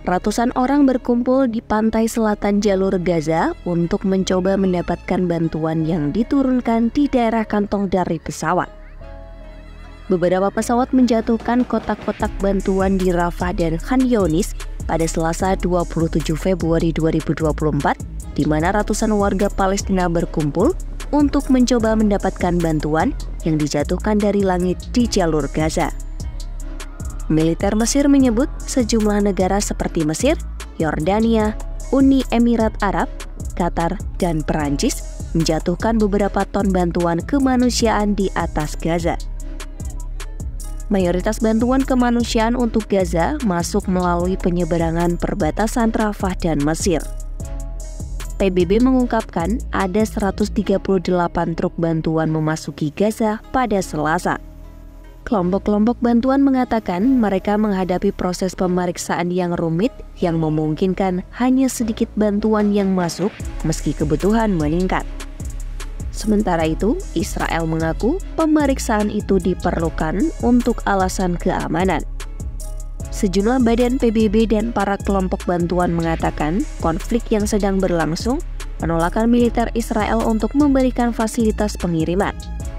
Ratusan orang berkumpul di pantai selatan jalur Gaza untuk mencoba mendapatkan bantuan yang diturunkan di daerah kantong dari pesawat. Beberapa pesawat menjatuhkan kotak-kotak bantuan di Rafah dan Khan Younis pada Selasa 27 Februari 2024, di mana ratusan warga Palestina berkumpul untuk mencoba mendapatkan bantuan yang dijatuhkan dari langit di jalur Gaza. Militer Mesir menyebut sejumlah negara seperti Mesir, Yordania, Uni Emirat Arab, Qatar, dan Perancis menjatuhkan beberapa ton bantuan kemanusiaan di atas Gaza. Mayoritas bantuan kemanusiaan untuk Gaza masuk melalui penyeberangan perbatasan Rafah dan Mesir. PBB mengungkapkan ada 138 truk bantuan memasuki Gaza pada Selasa. Kelompok-kelompok bantuan mengatakan mereka menghadapi proses pemeriksaan yang rumit yang memungkinkan hanya sedikit bantuan yang masuk meski kebutuhan meningkat. Sementara itu, Israel mengaku pemeriksaan itu diperlukan untuk alasan keamanan. Sejumlah badan PBB dan para kelompok bantuan mengatakan konflik yang sedang berlangsung penolakan militer Israel untuk memberikan fasilitas pengiriman.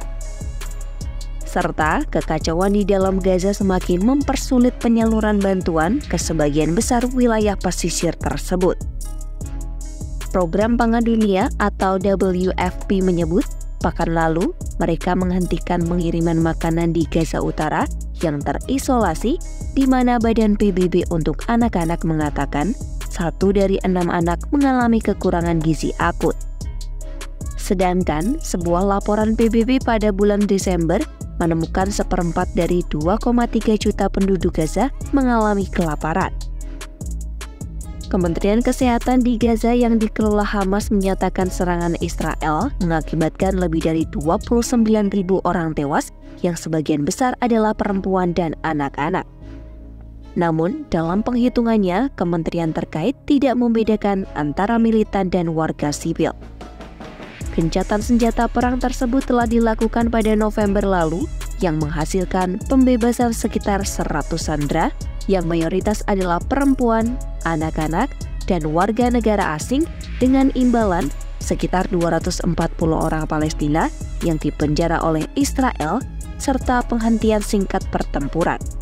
Serta kekacauan di dalam Gaza semakin mempersulit penyaluran bantuan ke sebagian besar wilayah pesisir tersebut. Program Pangan Dunia atau WFP menyebut, pekan lalu mereka menghentikan pengiriman makanan di Gaza Utara yang terisolasi, di mana Badan PBB untuk anak-anak mengatakan 1 dari 6 anak mengalami kekurangan gizi akut. Sedangkan sebuah laporan PBB pada bulan Desember menemukan 1/4 dari 2,3 juta penduduk Gaza mengalami kelaparan. Kementerian Kesehatan di Gaza yang dikelola Hamas menyatakan serangan Israel mengakibatkan lebih dari 29.000 orang tewas, yang sebagian besar adalah perempuan dan anak-anak. Namun, dalam penghitungannya, kementerian terkait tidak membedakan antara militan dan warga sipil. Gencatan senjata perang tersebut telah dilakukan pada November lalu yang menghasilkan pembebasan sekitar 100 sandera yang mayoritas adalah perempuan, anak-anak, dan warga negara asing dengan imbalan sekitar 240 orang Palestina yang dipenjara oleh Israel serta penghentian singkat pertempuran.